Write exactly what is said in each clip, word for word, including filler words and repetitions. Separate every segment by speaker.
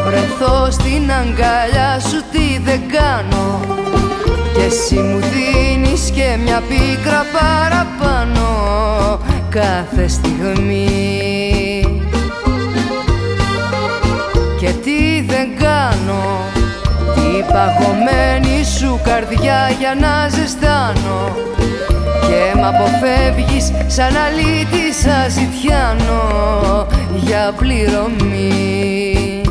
Speaker 1: βρεθώ στην αγκαλιά σου, τι δεν κάνω. Και εσύ μου δίνεις και μια πίκρα παραπάνω κάθε στιγμή. Και τι δεν κάνω, την παγωμένη σου καρδιά για να ζεστάνω. Και μ' αποφεύγεις σαν αλήτης αζητιάνο για πληρωμή.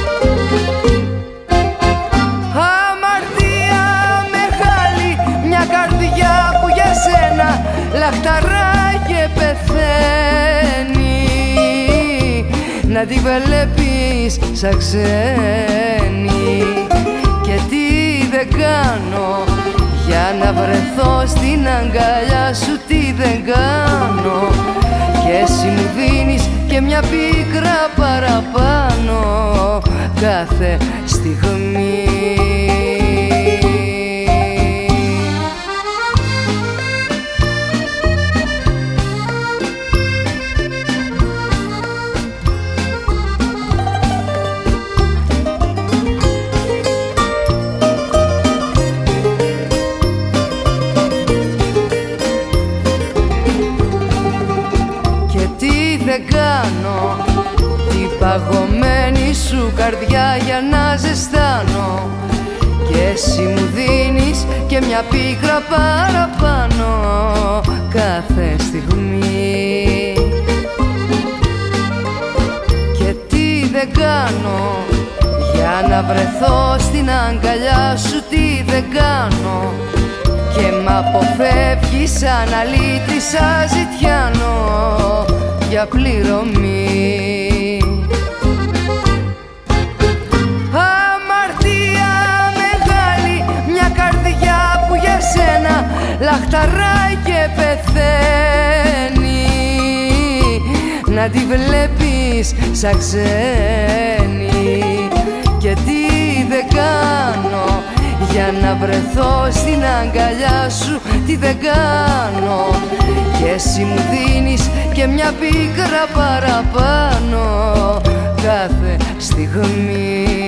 Speaker 1: Αμαρτία μεγάλη, μια καρδιά που για σένα λαχταρά και πεθαίνει. Να τη βλέπεις σαν ξένη. Και τι δεν κάνω για να βρεθώ στην αγκαλιά σου, τι δεν κάνω. Και εσύ μου δίνεις και μια πίκρα παραπάνω κάθε στιγμή. Δεν κάνω την παγωμένη σου καρδιά για να ζεστάνω. Και εσύ μου δίνεις και μια πίκρα παραπάνω κάθε στιγμή. Και τι δεν κάνω για να βρεθώ στην αγκαλιά σου, τι δεν κάνω. Και μ' αποφεύγεις σαν αλήτης αζητιάνο για πληρωμή. Αμαρτία μεγάλη, μια καρδιά που για σένα λαχταράει και πεθαίνει. Να τη βλέπεις σαν ξένη. Και τι δεν κάνω για να βρεθώ στην αγκαλιά σου, τι δεν κάνω. Και εσύ μου δίνεις και μια πίκρα παραπάνω κάθε στιγμή.